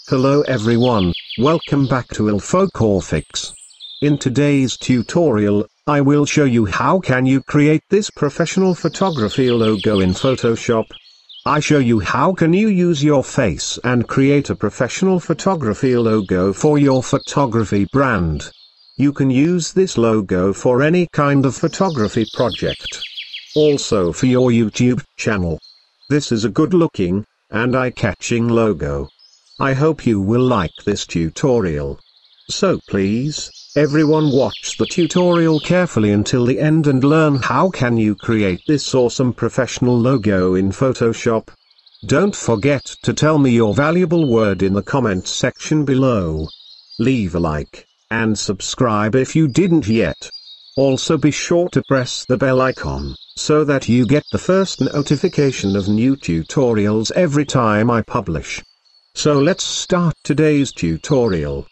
Hello everyone, welcome back to iLLPHOCORPHICS. In today's tutorial, I will show you how can you create this professional photography logo in Photoshop. I show you how can you use your face and create a professional photography logo for your photography brand. You can use this logo for any kind of photography project. Also for your YouTube channel. This is a good looking and eye-catching logo. I hope you will like this tutorial. So please, everyone watch the tutorial carefully until the end and learn how can you create this awesome professional logo in Photoshop. Don't forget to tell me your valuable word in the comment section below. Leave a like, and subscribe if you didn't yet. Also be sure to press the bell icon, so that you get the first notification of new tutorials every time I publish. So let's start today's tutorial.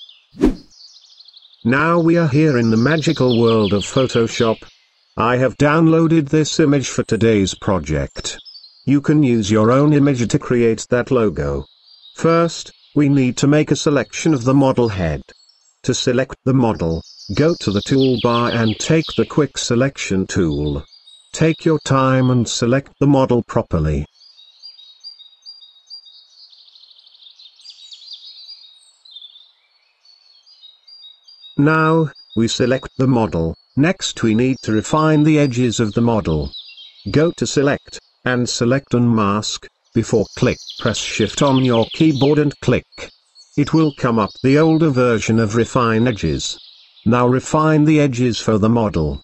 Now we are here in the magical world of Photoshop. I have downloaded this image for today's project. You can use your own image to create that logo. First, we need to make a selection of the model head. To select the model, go to the toolbar and take the quick selection tool. Take your time and select the model properly. Now, we select the model. Next we need to refine the edges of the model. Go to Select, and select Unmask. Before click, press Shift on your keyboard and click. It will come up the older version of Refine Edges. Now refine the edges for the model.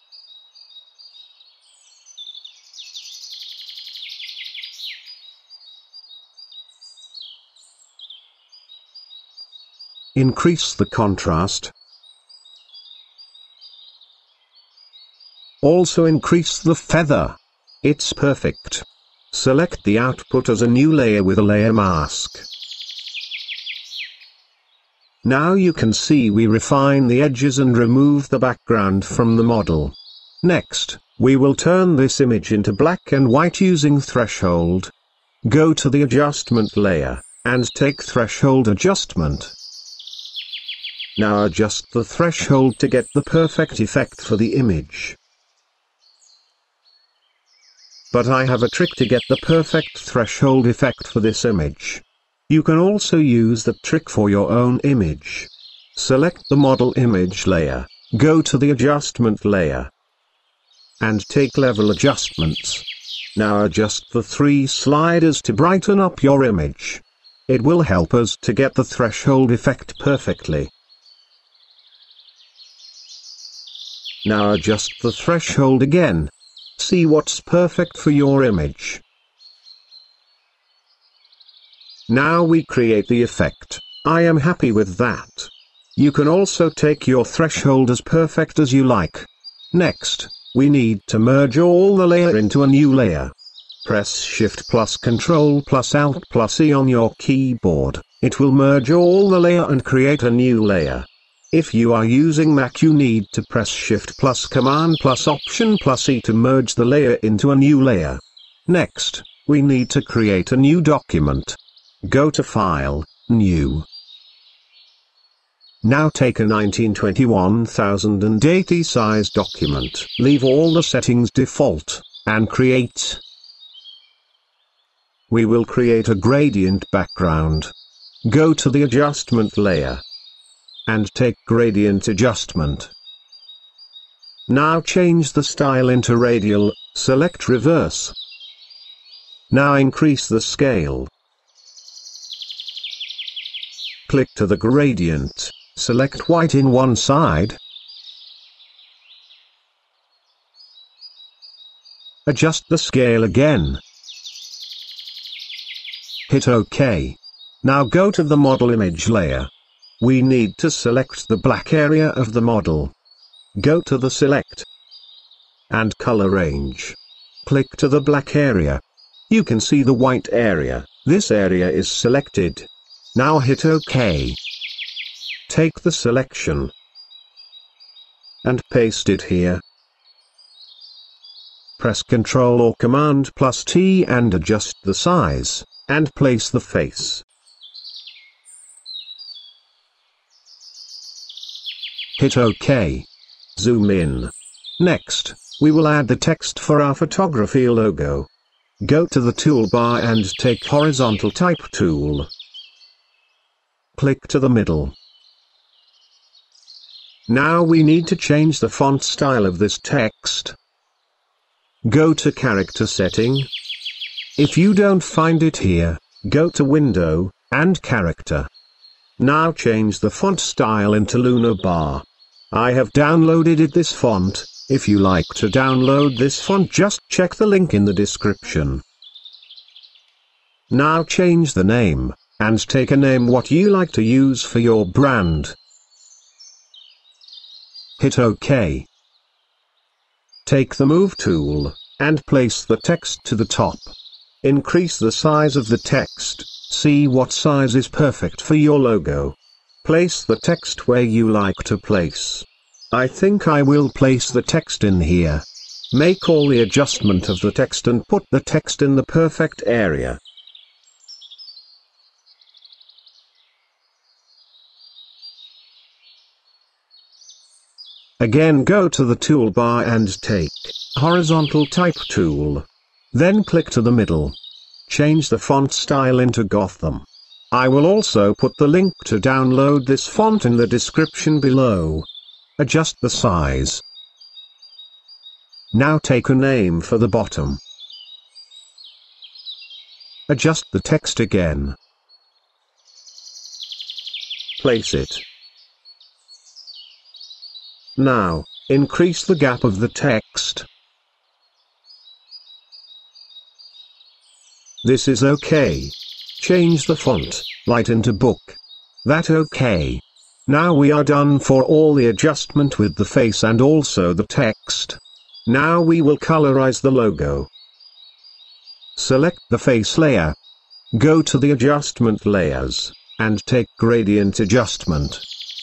Increase the contrast. Also increase the feather. It's perfect. Select the output as a new layer with a layer mask. Now you can see we refine the edges and remove the background from the model. Next, we will turn this image into black and white using threshold. Go to the adjustment layer, and take threshold adjustment. Now adjust the threshold to get the perfect effect for the image. But I have a trick to get the perfect threshold effect for this image. You can also use that trick for your own image. Select the model image layer, go to the adjustment layer, and take level adjustments. Now adjust the 3 sliders to brighten up your image. It will help us to get the threshold effect perfectly. Now adjust the threshold again. See what's perfect for your image. Now we create the effect. I am happy with that. You can also take your threshold as perfect as you like. Next, we need to merge all the layer into a new layer. Press Shift plus Ctrl plus Alt plus E on your keyboard. It will merge all the layer and create a new layer. If you are using Mac, you need to press Shift plus Command plus Option plus E to merge the layer into a new layer. Next, we need to create a new document. Go to File, New. Now take a 1920-1080 size document. Leave all the settings default, and create. We will create a gradient background. Go to the adjustment layer, and take gradient adjustment. Now change the style into radial, select reverse. Now increase the scale. Click to the gradient, select white in one side. Adjust the scale again. Hit OK. Now go to the model image layer. We need to select the black area of the model. Go to the Select and Color range. Click to the black area. You can see the white area. This area is selected. Now hit OK. Take the selection and paste it here. Press Ctrl or Command plus T and adjust the size, and place the face. Hit OK. Zoom in. Next, we will add the text for our photography logo. Go to the toolbar and take Horizontal Type tool. Click to the middle. Now we need to change the font style of this text. Go to Character Setting. If you don't find it here, go to Window, and Character. Now change the font style into Lunar Bar. I have downloaded this font. If you like to download this font, just check the link in the description. Now change the name, and take a name what you like to use for your brand. Hit OK. Take the Move tool, and place the text to the top. Increase the size of the text, see what size is perfect for your logo. Place the text where you like to place. I think I will place the text in here. Make all the adjustment of the text and put the text in the perfect area. Again, go to the toolbar and take Horizontal Type tool. Then click to the middle. Change the font style into Gotham. I will also put the link to download this font in the description below. Adjust the size. Now take a name for the bottom. Adjust the text again. Place it. Now, increase the gap of the text. This is OK. Change the font, light into Book. That OK. Now we are done for all the adjustment with the face and also the text. Now we will colorize the logo. Select the face layer. Go to the adjustment layers, and take gradient adjustment.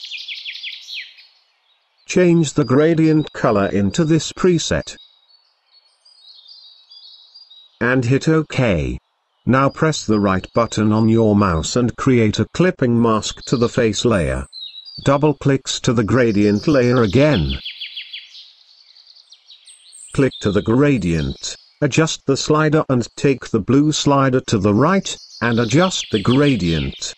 Change the gradient color into this preset. And hit OK. Now press the right button on your mouse and create a clipping mask to the face layer. Double clicks to the gradient layer again. Click to the gradient, adjust the slider and take the blue slider to the right, and adjust the gradient.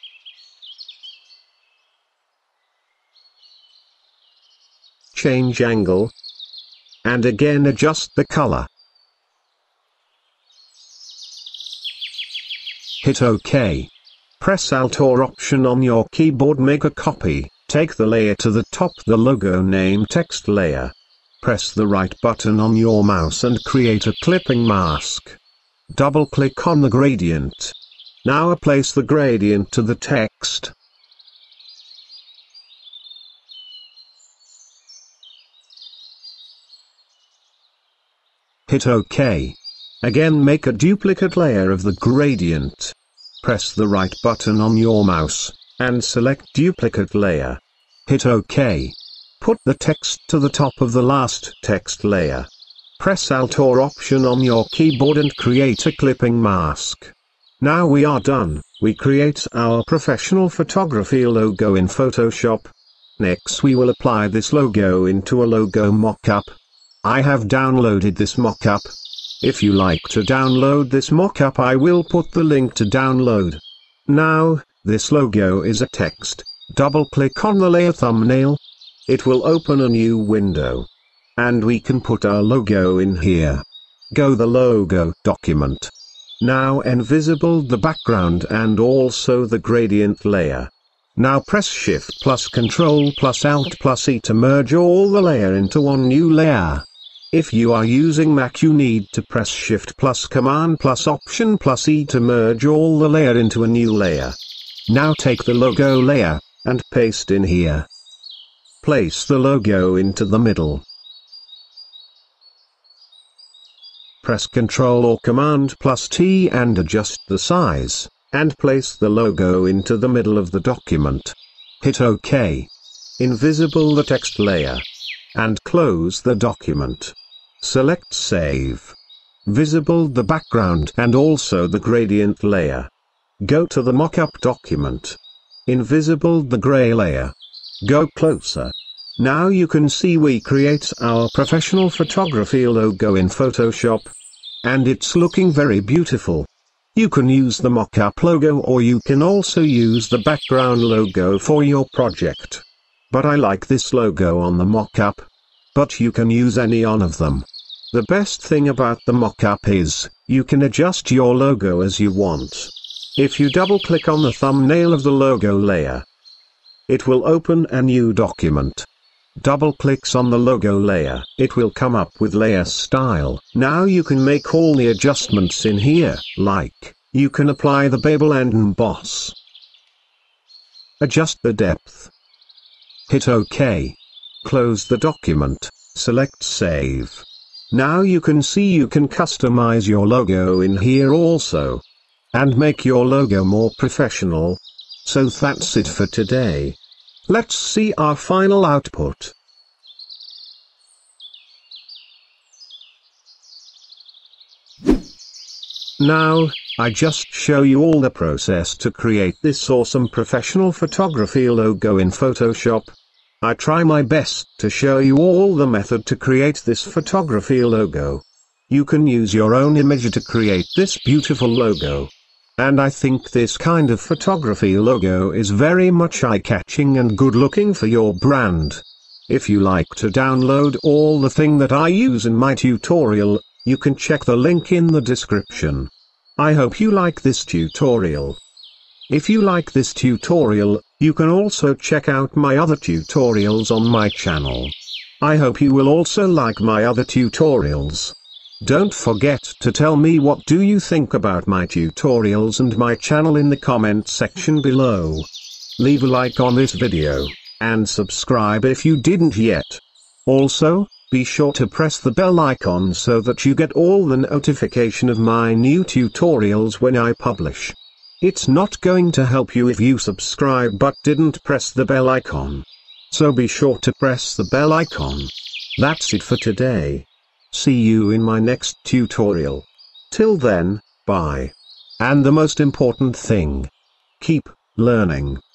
Change angle, and again adjust the color. Hit OK. Press Alt or Option on your keyboard, make a copy, take the layer to the top, the logo name text layer. Press the right button on your mouse and create a clipping mask. Double click on the gradient. Now place the gradient to the text. Hit OK. Again, make a duplicate layer of the gradient. Press the right button on your mouse, and select duplicate layer. Hit OK. Put the text to the top of the last text layer. Press Alt or Option on your keyboard and create a clipping mask. Now we are done. We create our professional photography logo in Photoshop. Next we will apply this logo into a logo mockup. I have downloaded this mockup. If you like to download this mockup, I will put the link to download. Now, this logo is a text. Double click on the layer thumbnail. It will open a new window. And we can put our logo in here. Go the logo document. Now invisible the background and also the gradient layer. Now press Shift plus Ctrl plus Alt plus E to merge all the layer into one new layer. If you are using Mac, you need to press Shift plus Command plus Option plus E to merge all the layer into a new layer. Now take the logo layer, and paste in here. Place the logo into the middle. Press Ctrl or Command plus T and adjust the size, and place the logo into the middle of the document. Hit OK. Invisible the text layer. And close the document. Select Save. Visible the background and also the gradient layer. Go to the mockup document. Invisible the gray layer. Go closer. Now you can see we create our professional photography logo in Photoshop. And it's looking very beautiful. You can use the mock-up logo, or you can also use the background logo for your project. But I like this logo on the mock-up. But you can use any one of them. The best thing about the mock-up is, you can adjust your logo as you want. If you double-click on the thumbnail of the logo layer, it will open a new document. Double-clicks on the logo layer, it will come up with layer style. Now you can make all the adjustments in here, like, you can apply the bevel and emboss. Adjust the depth. Hit OK. Close the document, select Save. Now you can see you can customize your logo in here also. And make your logo more professional. So that's it for today. Let's see our final output. Now, I just show you all the process to create this awesome professional photography logo in Photoshop. I try my best to show you all the method to create this photography logo. You can use your own image to create this beautiful logo. And I think this kind of photography logo is very much eye-catching and good-looking for your brand. If you like to download all the thing that I use in my tutorial, you can check the link in the description. I hope you like this tutorial. If you like this tutorial, you can also check out my other tutorials on my channel. I hope you will also like my other tutorials. Don't forget to tell me what do you think about my tutorials and my channel in the comment section below. Leave a like on this video, and subscribe if you didn't yet. Also, be sure to press the bell icon so that you get all the notification of my new tutorials when I publish. It's not going to help you if you subscribe but didn't press the bell icon. So be sure to press the bell icon. That's it for today. See you in my next tutorial. Till then, bye. And the most important thing, keep learning.